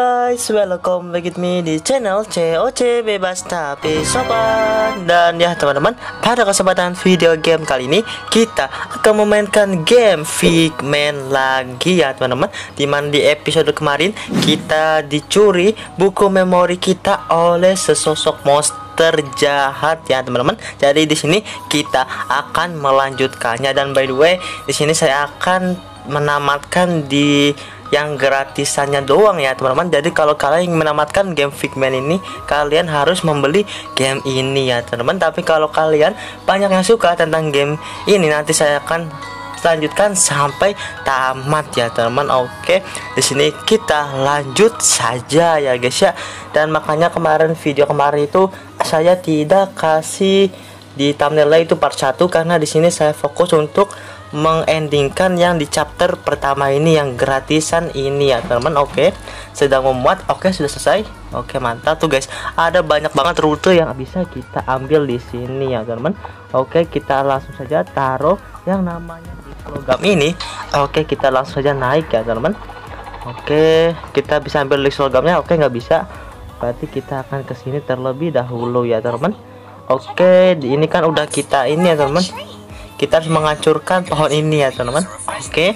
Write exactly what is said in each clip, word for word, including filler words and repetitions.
guys, welcome back with me di channel C O C Bebas Tapi Sopan. Dan ya teman-teman, pada kesempatan video game kali ini kita akan memainkan game Figment lagi ya teman-teman. Dimana di episode kemarin kita dicuri buku memori kita oleh sesosok monster jahat ya teman-teman. Jadi di sini kita akan melanjutkannya, dan by the way di sini saya akan menamatkan di yang gratisannya doang ya teman-teman. Jadi kalau kalian ingin menamatkan game Figment ini, kalian harus membeli game ini ya teman-teman. Tapi kalau kalian banyak yang suka tentang game ini, nanti saya akan lanjutkan sampai tamat ya teman-teman. Oke, di sini kita lanjut saja ya guys ya. Dan makanya kemarin video kemarin itu saya tidak kasih di thumbnailnya itu part satu, karena di sini saya fokus untuk mengendingkan yang di chapter pertama ini, yang gratisan ini ya teman-teman. Oke, sedang memuat. Oke, sudah selesai. Oke, mantap tuh guys. Ada banyak banget rute yang bisa kita ambil di sini ya teman-teman. Oke, kita langsung saja taruh yang namanya di logam ini. Oke, kita langsung saja naik ya teman-teman. Oke, kita bisa ambil list logamnya. Oke, nggak bisa, berarti kita akan ke sini terlebih dahulu ya teman-teman. Oke, ini kan udah kita ini ya teman-teman. Kita harus menghancurkan pohon ini ya teman-teman. Oke.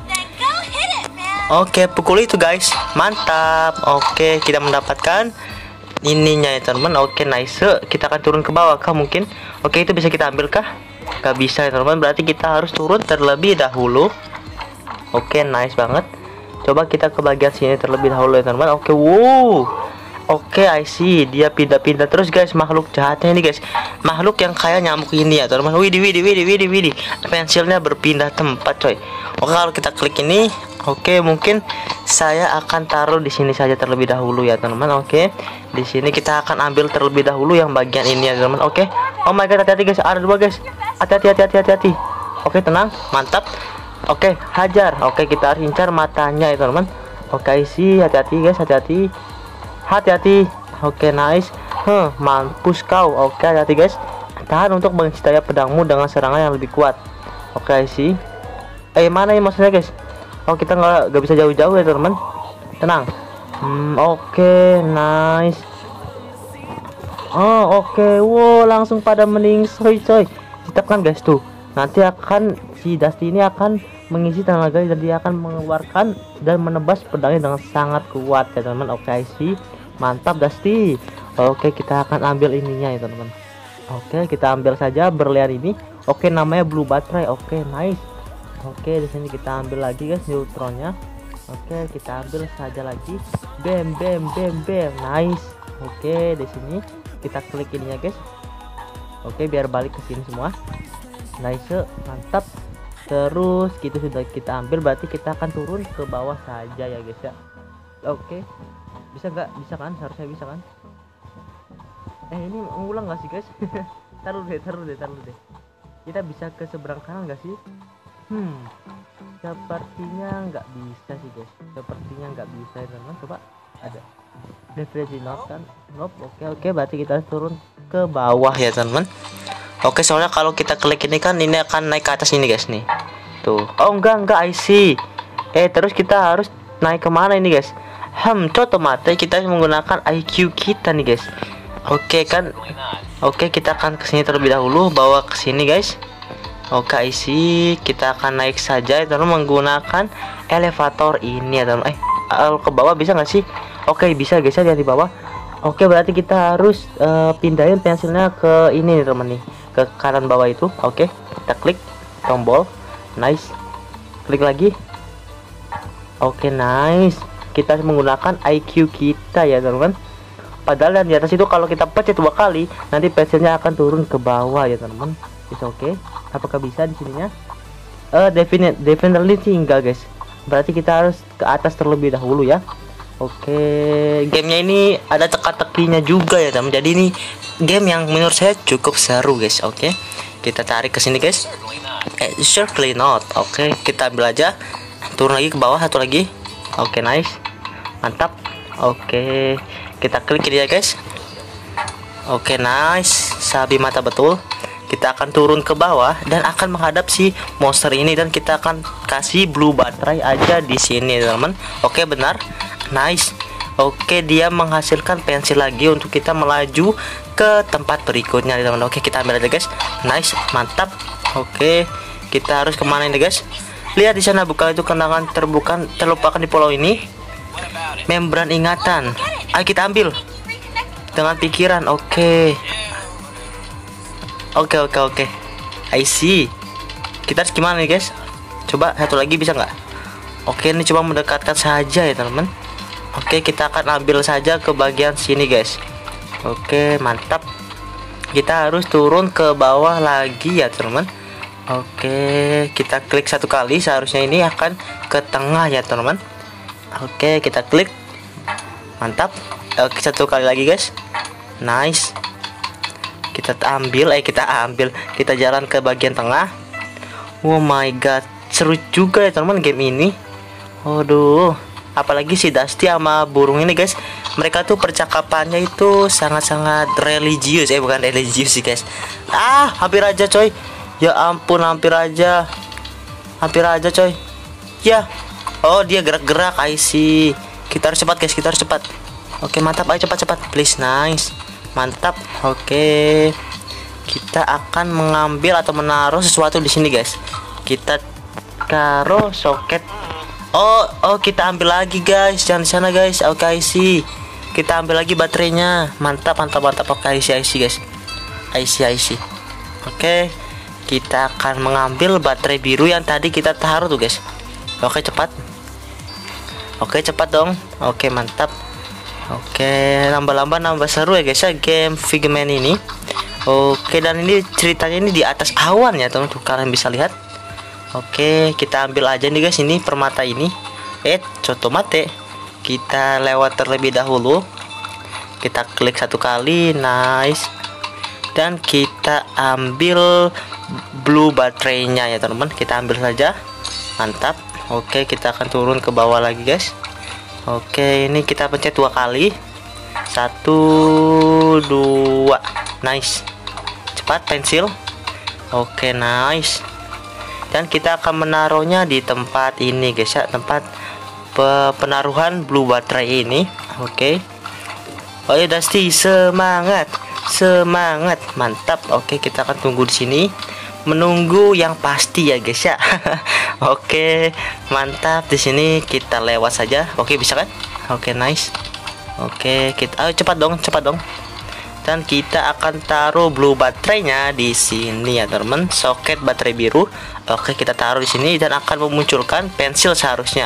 Oke, pukul itu guys. Mantap. Oke, kita mendapatkan ininya ya teman-teman. Oke, nice. Kita akan turun ke bawah kah mungkin? Oke, itu bisa kita ambil kah? Gak bisa ya teman-teman. Berarti kita harus turun terlebih dahulu. Oke, nice banget. Coba kita ke bagian sini terlebih dahulu ya teman-teman. Oke, wow. Oke, I see. Dia pindah-pindah terus guys, makhluk jahatnya ini guys. Makhluk yang kayak nyamuk ini ya teman-teman. Widih, widih, widih, widih, widih. Pensilnya berpindah tempat coy. Oke, kalau kita klik ini, oke, mungkin saya akan taruh di sini saja terlebih dahulu ya teman-teman. Oke, di sini kita akan ambil terlebih dahulu yang bagian ini ya teman-teman. Oke. Oh my god, hati-hati guys. Ada dua guys. Hati-hati, hati-hati, hati-hati. Oke, tenang. Mantap. Oke, hajar. Oke, kita harus incar matanya ya teman-teman. Oke, I see. Hati-hati guys, hati-hati. Hati-hati. Oke, nice. Huh, mampus kau. Oke, hati-hati guys. Tahan untuk mengisi daya pedangmu dengan serangan yang lebih kuat. Oke, sih. Eh, mana ya maksudnya guys? Oh, kita nggak nggak bisa jauh-jauh ya teman-teman. Tenang. Hmm, oke, nice. Oh, oke. Wow, langsung pada meningsoy coy. Ditepkan guys tuh. Nanti akan si Dusty ini akan mengisi tenaga dan dia akan mengeluarkan dan menebas pedangnya dengan sangat kuat ya teman-teman. Oke, sih. Mantap Dusty. Oke, kita akan ambil ininya ya teman-teman. Oke, kita ambil saja berlian ini. Oke, namanya blue baterai. Oke, nice. Oke, di sini kita ambil lagi guys neutronnya. Oke, kita ambil saja lagi. Bam, bam, bam, bam. Nice. Oke, di sini kita klik ininya guys. Oke, biar balik ke sini semua. Nice, mantap. Terus gitu sudah kita ambil, berarti kita akan turun ke bawah saja ya guys ya. Oke, bisa nggak? Bisa kan? Harusnya bisa kan? Eh, ini mengulang nggak sih guys? taruh deh, taruh deh, taruh deh. Kita bisa ke seberang kanan nggak sih? Hmm, sepertinya nggak bisa sih guys. Sepertinya nggak bisa ya teman-teman. Coba ada. Definitely not kan? Nope. Oke, oke, berarti kita harus turun ke bawah ya teman-teman. Oke, soalnya kalau kita klik ini kan ini akan naik ke atas ini guys nih. Tuh. Oh enggak, enggak, I see. Eh, terus kita harus naik kemana ini guys? Hmm, contoh mate kita menggunakan I Q kita nih guys. Oke kan? Oke, kita akan kesini terlebih dahulu, bawa ke sini guys. Oke, I see. Kita akan naik saja itu menggunakan elevator ini ya teman. Eh, ke bawah bisa nggak sih? Oke, bisa guys ya, di bawah. Oke, berarti kita harus uh, pindahin pensilnya ke ini nih teman nih, ke kanan bawah itu. Oke, kita klik tombol. Nice. Klik lagi. Oke, nice. Kita harus menggunakan I Q kita ya teman-teman. Padahal yang di atas itu kalau kita pencet dua kali, nanti pensilnya akan turun ke bawah ya teman-teman. Bisa oke. Apakah bisa di sininya? Eh, uh, definite definitely tinggal guys. Berarti kita harus ke atas terlebih dahulu ya. Oke, gamenya ini ada teka-tekinya juga ya teman. Jadi ini game yang menurut saya cukup seru guys. Oke, kita tarik ke sini guys. Eh, surely not. Oke, kita ambil aja. Turun lagi ke bawah satu lagi. Oke, nice, mantap. Oke, kita klik ini ya guys. Oke, nice, sabi mata betul. Kita akan turun ke bawah dan akan menghadap si monster ini, dan kita akan kasih blue baterai aja di sini teman-teman. Oke, benar. Nice. Oke, dia menghasilkan pensil lagi untuk kita melaju ke tempat berikutnya teman-teman. Oke, kita ambil aja guys. Nice, mantap. Oke, kita harus kemana ini guys? Lihat di sana, bukan itu kenangan terbuka terlupakan di pulau ini. Membran ingatan. Ayo kita ambil dengan pikiran. Oke. Oke oke oke. I see. Kita harus gimana nih guys? Coba satu lagi bisa nggak? Oke, ini coba mendekatkan saja ya teman-teman. Oke, kita akan ambil saja ke bagian sini guys. Oke, mantap. Kita harus turun ke bawah lagi ya teman-teman. Oke, kita klik satu kali, seharusnya ini akan ke tengah ya teman-teman. Oke, kita klik. Mantap. Oke, satu kali lagi guys. Nice. Kita ambil, eh kita ambil, kita jalan ke bagian tengah. Oh my god, seru juga ya teman-teman game ini. Waduh, apalagi si Dusty sama burung ini guys, mereka tuh percakapannya itu sangat-sangat religius. Eh bukan religius sih guys. Ah, hampir aja coy. Ya ampun, hampir aja. Hampir aja coy. Ya. Oh, dia gerak-gerak. I see. Kita harus cepat guys, kita harus cepat. Oke, mantap. Ayo cepat-cepat. Please, nice. Mantap. Oke. Kita akan mengambil atau menaruh sesuatu di sini guys. Kita taruh soket. Oh, oh kita ambil lagi guys, jangan di sana guys. Oke, I see. Kita ambil lagi baterainya. Mantap, mantap, mantap. Oke, I see, I see guys. I see, I see. Oke, kita akan mengambil baterai biru yang tadi kita taruh tuh guys. Oke, cepat. Oke, cepat dong. Oke, mantap. Oke, nambah-nambah nambah seru ya guys ya game Figment ini. Oke, dan ini ceritanya ini di atas awan ya teman-teman. Tuh kalian bisa lihat. Oke, kita ambil aja nih guys ini permata ini. Eh, coto mate. Kita lewat terlebih dahulu. Kita klik satu kali, nice. Dan kita ambil blue baterainya ya teman-teman. Kita ambil saja. Mantap. Oke, kita akan turun ke bawah lagi guys. Oke, ini kita pencet dua kali. Satu, dua, nice. Cepat pensil. Oke, nice. Dan kita akan menaruhnya di tempat ini guys ya, tempat penaruhan blue baterai ini. Oke. Oh ya Dusty, semangat, semangat, mantap. Oke, kita akan tunggu di sini, menunggu yang pasti ya guys ya. Oke, mantap. Di sini kita lewat saja. Oke, bisa kan? Oke, nice. Oke, kita, ayo cepat dong, cepat dong. Dan kita akan taruh blue baterainya di sini ya teman, soket baterai biru. Oke, kita taruh di sini dan akan memunculkan pensil seharusnya.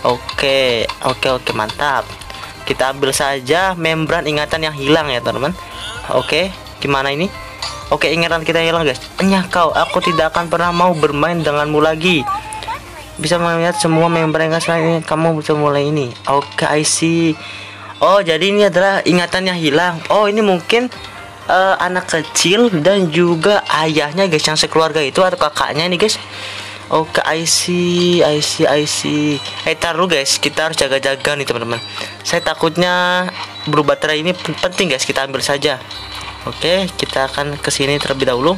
Oke, oke, oke, mantap. Kita ambil saja membran ingatan yang hilang ya teman. Oke, gimana ini? Oke, ingatan kita hilang guys. Enyah kau, aku tidak akan pernah mau bermain denganmu lagi. Bisa melihat semua membran ingatan ini, kamu bisa mulai ini. Oke, I see. Oh, jadi ini adalah ingatan yang hilang. Oh, ini mungkin uh, anak kecil dan juga ayahnya guys, yang sekeluarga itu atau kakaknya nih guys. Oke, I see, I see, I see. Eh, taruh guys, kita harus jaga-jaga nih teman-teman. Saya takutnya blue baterai ini penting guys, kita ambil saja. Oke, kita akan ke sini terlebih dahulu.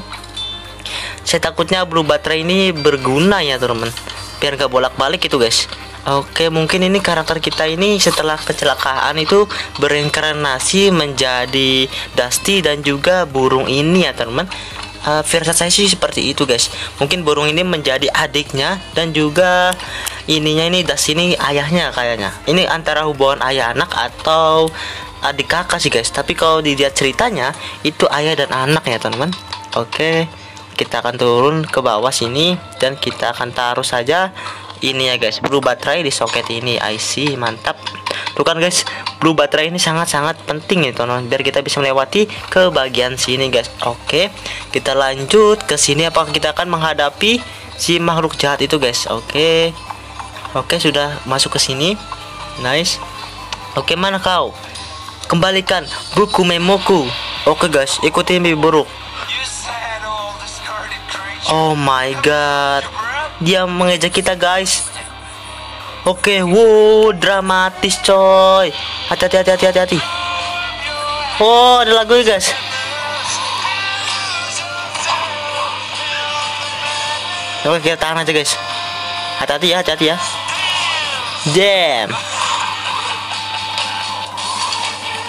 Saya takutnya blue baterai ini berguna ya teman-teman, biar gak bolak-balik itu guys. Oke, mungkin ini karakter kita ini setelah kecelakaan itu bereinkarnasi menjadi Dusty dan juga burung ini ya teman-teman. Uh, versi saya sih seperti itu guys. Mungkin burung ini menjadi adiknya dan juga ininya ini Dusty ini ayahnya kayaknya. Ini antara hubungan ayah anak atau adik kakak sih guys. Tapi kalau dilihat ceritanya itu ayah dan anak ya teman-teman. Oke, kita akan turun ke bawah sini dan kita akan taruh saja ini ya guys, blue baterai di soket ini. I see, mantap. Tuh kan guys, blue baterai ini sangat-sangat penting ya teman-teman, biar kita bisa melewati ke bagian sini guys. Oke, kita lanjut ke sini. Apakah kita akan menghadapi si makhluk jahat itu guys? Oke. Oke, sudah masuk ke sini. Nice. Oke, mana kau? Kembalikan buku memoku. Oke guys, ikuti mimpi buruk. Oh my god, dia mengejek kita guys. Oke, wow, dramatis coy. Hati-hati, hati-hati, hati-hati. Oh, ada lagu ya guys. Oke, kita tahan aja guys. Hati-hati ya, hati-hati ya. Damn.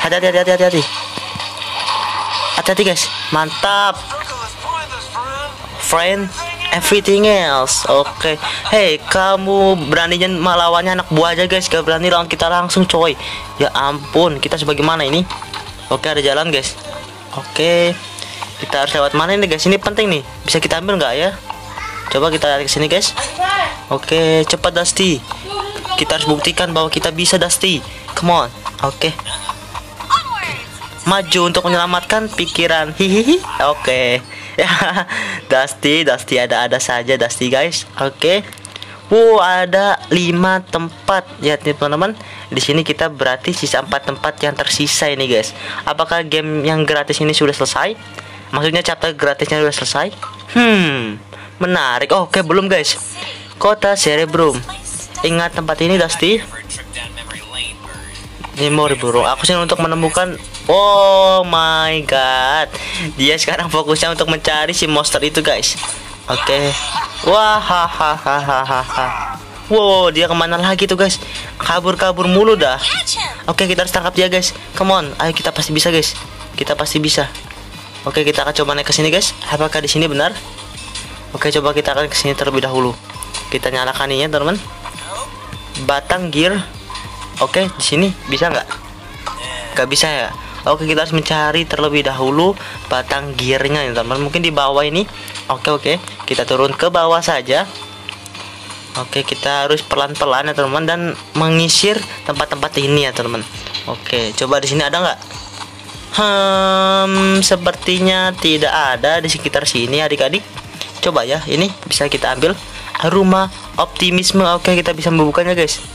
Hati-hati, hati-hati, hati-hati. Hati-hati guys, mantap. Friend, everything else. Oke, okay. Hey, kamu beraninya melawannya anak buah aja guys, gak berani lawan kita langsung coy. Ya ampun, kita sebagaimana ini? Oke, okay, ada jalan guys. Oke, okay. Kita harus lewat mana ini guys? Ini penting nih, bisa kita ambil nggak ya? Coba kita lari ke sini guys. Oke, okay, cepat Dusty. Kita harus buktikan bahwa kita bisa Dusty. Come on. Oke. Okay. Maju untuk menyelamatkan pikiran. Hihihi. Oke. Okay. Dusty, Dusty ada-ada saja Dusty guys. Oke. Okay. Wow, ada lima tempat ya teman-teman. Di sini kita berarti sisa empat tempat yang tersisa ini guys. Apakah game yang gratis ini sudah selesai? Maksudnya chapter gratisnya sudah selesai? Hmm, menarik. Oke, okay, belum guys. Kota Cerebrum. Ingat tempat ini Dusty? Memori burung. Aku sih untuk menemukan. Oh my god. Dia sekarang fokusnya untuk mencari si monster itu guys. Oke. Okay. Wah, hahaha. Wow, dia kemana lagi tuh guys? Kabur-kabur mulu dah. Oke, okay, kita harus tangkap dia guys. Come on, ayo kita pasti bisa guys. Kita pasti bisa. Oke, okay, kita akan coba naik ke sini guys. Apakah di sini benar? Oke, okay, coba kita akan ke sini terlebih dahulu. Kita nyalakan ini ya teman-teman. Batang gear. Oke, okay, di sini bisa nggak? Nggak bisa ya. Oke, kita harus mencari terlebih dahulu batang gearnya ya teman-teman. Mungkin di bawah ini. Oke oke, kita turun ke bawah saja. Oke, kita harus pelan-pelan ya teman-teman dan mengisir tempat-tempat ini ya teman-teman. Oke, coba di sini ada nggak? Hmm, sepertinya tidak ada di sekitar sini adik-adik. Coba ya, ini bisa kita ambil rumah optimisme. Oke, kita bisa membukanya guys.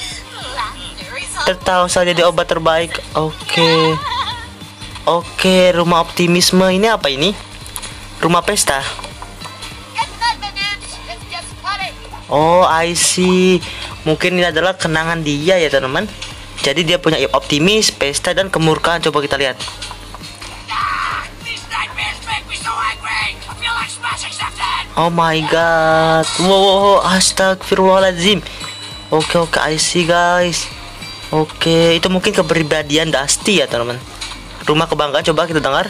Tertawa saja jadi obat terbaik. Oke. Oke, rumah optimisme ini apa ini? Rumah pesta. Oh, I see. Mungkin ini adalah kenangan dia ya teman-teman. Jadi dia punya optimis, pesta dan kemurkaan. Coba kita lihat. Oh my god. Wow, astagfirullahaladzim. Oke oke, I see guys. Oke, itu mungkin kepribadian Dusty ya teman-teman. Rumah kebanggaan, coba kita dengar.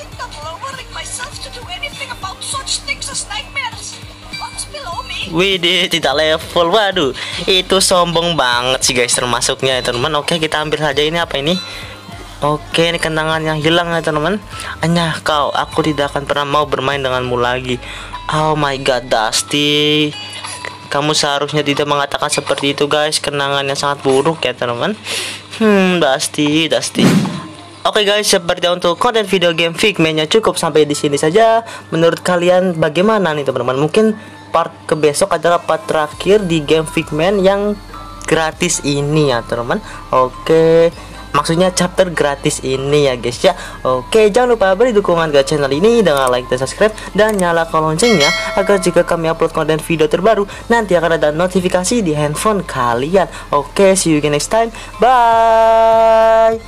Widih, tidak level. Waduh, itu sombong banget sih guys termasuknya ya teman-teman. Oke, kita ambil saja ini apa ini. Oke, ini kenangan yang hilang ya teman-teman. Hanya kau, aku tidak akan pernah mau bermain denganmu lagi. Oh my god, Dusty, kamu seharusnya tidak mengatakan seperti itu guys. Kenangan yang sangat buruk ya teman-teman. Hmm, Dusty, Dusty. Oke guys, seperti untuk konten video game Figment-nya cukup sampai di sini saja. Menurut kalian bagaimana nih teman-teman? Mungkin part ke besok adalah part terakhir di game Figment yang gratis ini ya teman-teman. Oke, maksudnya chapter gratis ini ya guys ya. Oke, jangan lupa beri dukungan ke channel ini dengan like dan subscribe dan nyalakan loncengnya agar jika kami upload konten video terbaru nanti akan ada notifikasi di handphone kalian. Oke, see you again next time. Bye.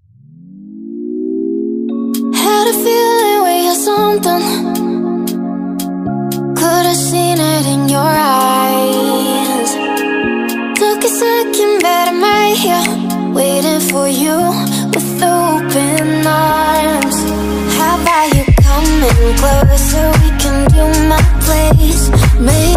Had a feeling we had something. Could have seen it in your eyes. Took a second, but I'm right here, waiting for you with open arms. How about you coming closer? We can do my place. Maybe